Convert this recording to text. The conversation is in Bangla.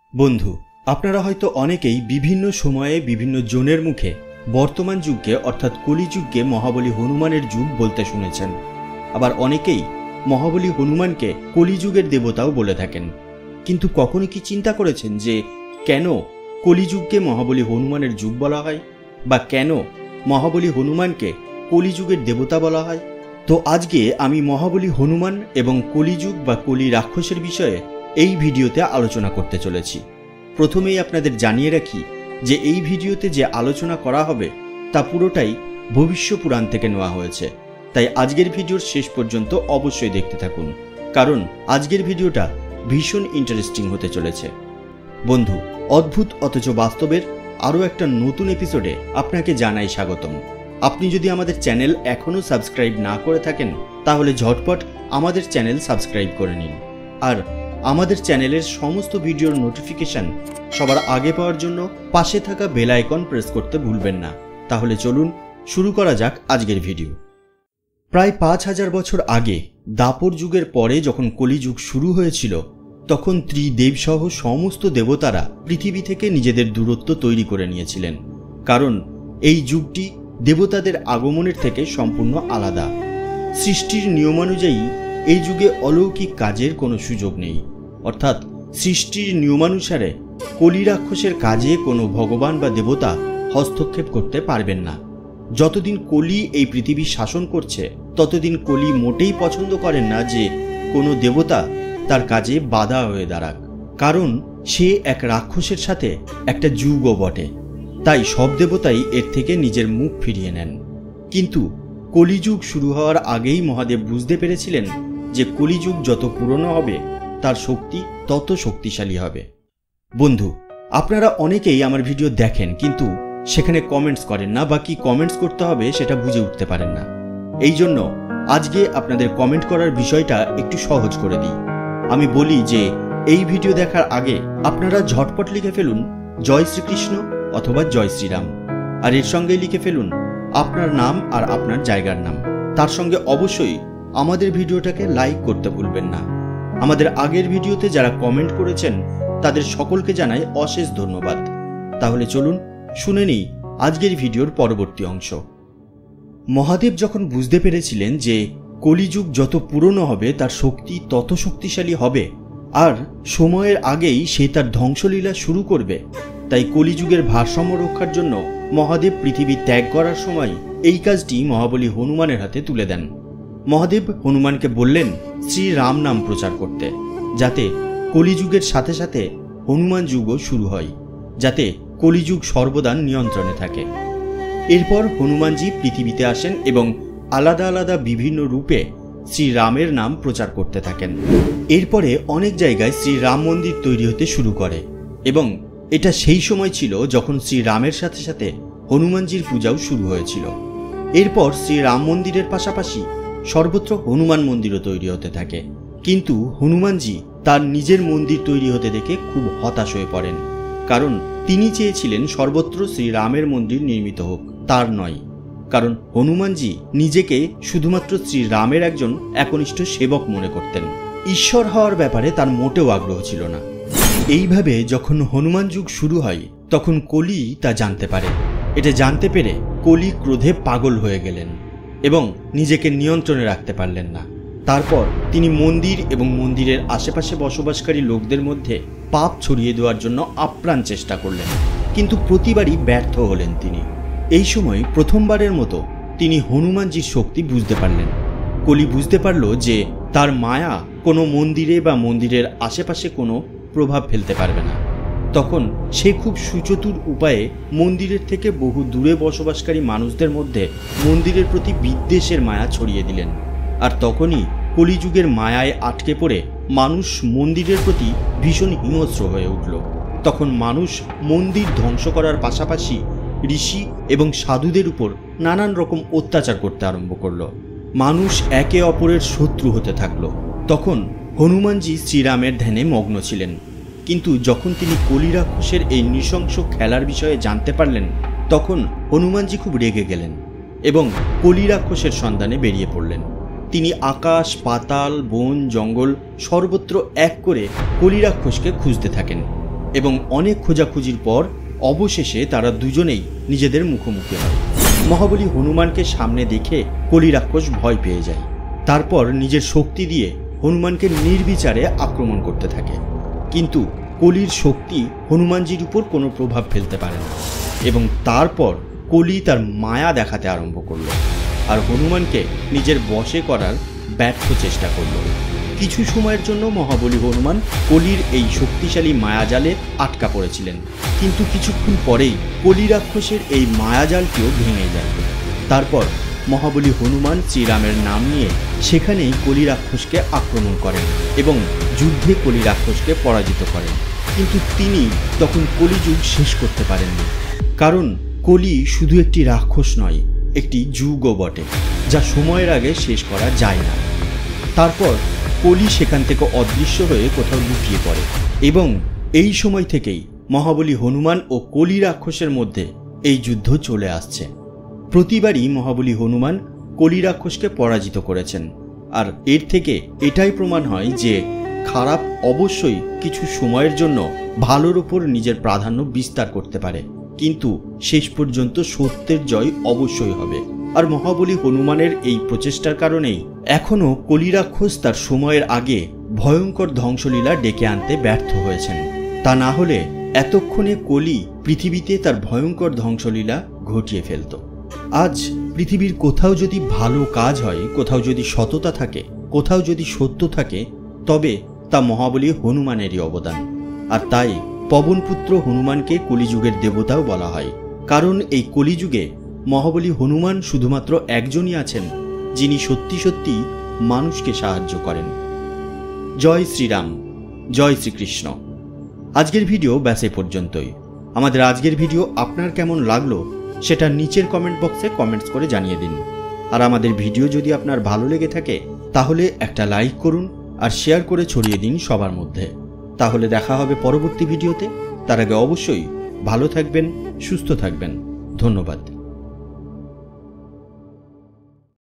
বন্ধু, আপনারা হয়তো অনেকেই বিভিন্ন সময়ে বিভিন্ন জনের মুখে বর্তমান যুগকে অর্থাৎ কলিযুগকে মহাবলী হনুমানের যুগ বলতে শুনেছেন। আবার অনেকেই মহাবলী হনুমানকে কলিযুগের দেবতাও বলে থাকেন। কিন্তু কখনো কি চিন্তা করেছেন যে কেন কলিযুগকে মহাবলী হনুমানের যুগ বলা হয়, বা কেন মহাবলী হনুমানকে কলিযুগের দেবতা বলা হয়? তো আজকে আমি মহাবলী হনুমান এবং কলিযুগ বা কলি রাক্ষসের বিষয়ে এই ভিডিওতে আলোচনা করতে চলেছি। প্রথমেই আপনাদের জানিয়ে রাখি যে এই ভিডিওতে যে আলোচনা করা হবে তা পুরোটাই ভবিষ্য পুরাণ থেকে নেওয়া হয়েছে, তাই আজকের ভিডিওর শেষ পর্যন্ত অবশ্যই দেখতে থাকুন, কারণ আজকের ভিডিওটা ভীষণ ইন্টারেস্টিং হতে চলেছে। বন্ধু, অদ্ভুত অথচ বাস্তবের আরও একটা নতুন এপিসোডে আপনাকে জানাই স্বাগতম। আপনি যদি আমাদের চ্যানেল এখনও সাবস্ক্রাইব না করে থাকেন তাহলে ঝটপট আমাদের চ্যানেল সাবস্ক্রাইব করে নিন, আর আমাদের চ্যানেলের সমস্ত ভিডিওর নোটিফিকেশন সবার আগে পাওয়ার জন্য পাশে থাকা বেল আইকন প্রেস করতে ভুলবেন না। তাহলে চলুন শুরু করা যাক আজকের ভিডিও। প্রায় 5000 বছর আগে দাপর যুগের পরে যখন কলিযুগ শুরু হয়েছিল, তখন ত্রিদেবসহ সমস্ত দেবতারা পৃথিবী থেকে নিজেদের দূরত্ব তৈরি করে নিয়েছিলেন, কারণ এই যুগটি দেবতাদের আগমনের থেকে সম্পূর্ণ আলাদা। সৃষ্টির নিয়মানুযায়ী এই যুগে অলৌকিক কাজের কোনো সুযোগ নেই, অর্থাৎ সৃষ্টির নিয়মানুসারে কলি রাক্ষসের কাজে কোনো ভগবান বা দেবতা হস্তক্ষেপ করতে পারবেন না। যতদিন কলি এই পৃথিবী শাসন করছে ততদিন কলি মোটেই পছন্দ করেন না যে কোনো দেবতা তার কাজে বাধা হয়ে দাঁড়াক, কারণ সে এক রাক্ষসের সাথে একটা যুগও বটে। তাই সব দেবতাই এর থেকে নিজের মুখ ফিরিয়ে নেন। কিন্তু কলিযুগ শুরু হওয়ার আগেই মহাদেব বুঝতে পেরেছিলেন যে কলিযুগ যত পুরনো হবে তার শক্তি তত শক্তিশালী হবে। বন্ধু, আপনারা অনেকেই আমার ভিডিও দেখেন কিন্তু সেখানে কমেন্টস করেন না, বা কি কমেন্টস করতে হবে সেটা বুঝে উঠতে পারেন না। এই জন্য আজকে আপনাদের কমেন্ট করার বিষয়টা একটু সহজ করে দিই। আমি বলি যে এই ভিডিও দেখার আগে আপনারা ঝটপট লিখে ফেলুন জয় শ্রীকৃষ্ণ অথবা জয় শ্রীরাম, আর এর সঙ্গে লিখে ফেলুন আপনার নাম আর আপনার জায়গার নাম। তার সঙ্গে অবশ্যই আমাদের ভিডিওটাকে লাইক করতে ভুলবেন না। আমাদের আগের ভিডিওতে যারা কমেন্ট করেছেন তাদের সকলকে জানাই অশেষ ধন্যবাদ। তাহলে চলুন শুনে নিই আজকের ভিডিওর পরবর্তী অংশ। মহাদেব যখন বুঝতে পেরেছিলেন যে কলিযুগ যত পুরনো হবে তার শক্তি তত শক্তিশালী হবে, আর সময়ের আগেই সে তার ধ্বংসলীলা শুরু করবে, তাই কলিযুগের ভারসাম্য রক্ষার জন্য মহাদেব পৃথিবী ত্যাগ করার সময় এই কাজটি মহাবলী হনুমানের হাতে তুলে দেন। মহাদেব হনুমানকে বললেন শ্রীরাম নাম প্রচার করতে, যাতে কলিযুগের সাথে সাথে হনুমান যুগও শুরু হয়, যাতে কলিযুগ সর্বদা নিয়ন্ত্রণে থাকে। এরপর হনুমানজি পৃথিবীতে আসেন এবং আলাদা আলাদা বিভিন্ন রূপে শ্রীরামের নাম প্রচার করতে থাকেন। এরপরে অনেক জায়গায় শ্রীরাম মন্দির তৈরি হতে শুরু করে, এবং এটা সেই সময় ছিল যখন শ্রীরামের সাথে সাথে হনুমানজির পূজাও শুরু হয়েছিল। এরপর শ্রীরাম মন্দিরের পাশাপাশি সর্বত্র হনুমান মন্দিরও তৈরি হতে থাকে, কিন্তু হনুমানজি তার নিজের মন্দির তৈরি হতে দেখে খুব হতাশ হয়ে পড়েন, কারণ তিনি চেয়েছিলেন সর্বত্র শ্রীরামের মন্দির নির্মিত হোক, তার নয়। কারণ হনুমানজি নিজেকে শুধুমাত্র শ্রীরামের একজন একনিষ্ঠ সেবক মনে করতেন, ঈশ্বর হওয়ার ব্যাপারে তার মোটেও আগ্রহ ছিল না। এইভাবে যখন হনুমান যুগ শুরু হয় তখন কলি তা জানতে পারে। এটা জানতে পেরে কলি ক্রোধে পাগল হয়ে গেলেন এবং নিজেকে নিয়ন্ত্রণে রাখতে পারলেন না। তারপর তিনি মন্দির এবং মন্দিরের আশেপাশে বসবাসকারী লোকদের মধ্যে পাপ ছড়িয়ে দেওয়ার জন্য আপ্রাণ চেষ্টা করলেন, কিন্তু প্রতিবারই ব্যর্থ হলেন তিনি। এই সময় প্রথমবারের মতো তিনি হনুমানজির শক্তি বুঝতে পারলেন। কলি বুঝতে পারল যে তার মায়া কোনো মন্দিরে বা মন্দিরের আশেপাশে কোনো প্রভাব ফেলতে পারবে না। তখন সে খুব সুচতুর উপায়ে মন্দিরের থেকে বহু দূরে বসবাসকারী মানুষদের মধ্যে মন্দিরের প্রতি বিদ্বেষের মায়া ছড়িয়ে দিলেন। আর তখনই কলিযুগের মায়ায় আটকে পড়ে মানুষ মন্দিরের প্রতি ভীষণ হিংস্র হয়ে উঠল। তখন মানুষ মন্দির ধ্বংস করার পাশাপাশি ঋষি এবং সাধুদের উপর নানান রকম অত্যাচার করতে আরম্ভ করল। মানুষ একে অপরের শত্রু হতে থাকল। তখন হনুমানজি শ্রীরামের ধ্যানে মগ্ন ছিলেন, কিন্তু যখন তিনি কলি রাক্ষসের এই নৃশংস খেলার বিষয়ে জানতে পারলেন তখন হনুমানজি খুব রেগে গেলেন এবং কলি রাক্ষসের সন্ধানে বেরিয়ে পড়লেন। তিনি আকাশ পাতাল বন জঙ্গল সর্বত্র এক করে কলি রাক্ষসকে খুঁজতে থাকেন। এবং অনেক খোঁজাখুঁজির পর অবশেষে তারা দুজনেই নিজেদের মুখোমুখি হয়। মহাবলী হনুমানকে সামনে দেখে কলি রাক্ষস ভয় পেয়ে যায়। তারপর নিজের শক্তি দিয়ে হনুমানকে নির্বিচারে আক্রমণ করতে থাকে, কিন্তু কলির শক্তি হনুমানজির উপর কোনো প্রভাব ফেলতে পারে না। এবং তারপর কলি তার মায়া দেখাতে আরম্ভ করল আর হনুমানকে নিজের বশে করার ব্যর্থ চেষ্টা করল। কিছু সময়ের জন্য মহাবলী হনুমান কলির এই শক্তিশালী মায়াজালে আটকা পড়েছিলেন, কিন্তু কিছুক্ষণ পরেই কলি রাক্ষসের এই মায়াজালটিও ভেঙে যায়। তারপর মহাবলী হনুমান শ্রীরামের নাম নিয়ে সেখানেই কলি রাক্ষসকে আক্রমণ করেন এবং যুদ্ধে কলি রাক্ষসকে পরাজিত করেন। কিন্তু তিনি তখন কলিযুগ শেষ করতে পারেননি, কারণ কলি শুধু একটি রাক্ষস নয়, একটি যুগও বটে, যা সময়ের আগে শেষ করা যায় না। তারপর কলি সেখান থেকে অদৃশ্য হয়ে কোথাও লুকিয়ে পড়ে এবং এই সময় থেকেই মহাবলী হনুমান ও কলি রাক্ষসের মধ্যে এই যুদ্ধ চলে আসছে। প্রতিবারই মহাবলী হনুমান কলি রাক্ষসকে পরাজিত করেছেন, আর এর থেকে এটাই প্রমাণ হয় যে খারাপ অবশ্যই কিছু সময়ের জন্য ভালোর উপর নিজের প্রাধান্য বিস্তার করতে পারে, কিন্তু শেষ পর্যন্ত সত্যের জয় অবশ্যই হবে। আর মহাবলী হনুমানের এই প্রচেষ্টার কারণেই এখনও কলি রাক্ষস তার সময়ের আগে ভয়ঙ্কর ধ্বংসলীলা ডেকে আনতে ব্যর্থ হয়েছেন। তা না হলে এতক্ষণে কলি পৃথিবীতে তার ভয়ঙ্কর ধ্বংসলীলা ঘটিয়ে ফেলত। আজ পৃথিবীর কোথাও যদি ভালো কাজ হয়, কোথাও যদি সততা থাকে, কোথাও যদি সত্য থাকে, তবে তা মহাবলী হনুমানেরই অবদান। আর তাই পবনপুত্র হনুমানকে কলিযুগের দেবতাও বলা হয়, কারণ এই কলিযুগে মহাবলী হনুমান শুধুমাত্র একজনই আছেন যিনি সত্যি সত্যি মানুষকে সাহায্য করেন। জয় শ্রীরাম, জয় শ্রীকৃষ্ণ। আজকের ভিডিও ব্যাস এ পর্যন্তই। আমাদের আজকের ভিডিও আপনার কেমন লাগলো সেটা নিচের কমেন্ট বক্সে কমেন্টস করে জানিয়ে দিন। আর আমাদের ভিডিও যদি আপনার ভালো লেগে থাকে তাহলে একটা লাইক করুন আর শেয়ার করে ছড়িয়ে দিন সবার মধ্যে। তাহলে দেখা হবে পরবর্তী ভিডিওতে। তার আগে অবশ্যই ভালো থাকবেন, সুস্থ থাকবেন। ধন্যবাদ।